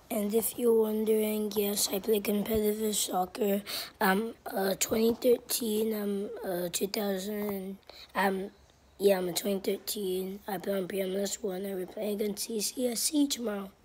And if you're wondering, yes, I play competitive soccer. I'm 2013. I'm 2000. I'm 2013. I play on PMS1. I will play against CCSC tomorrow.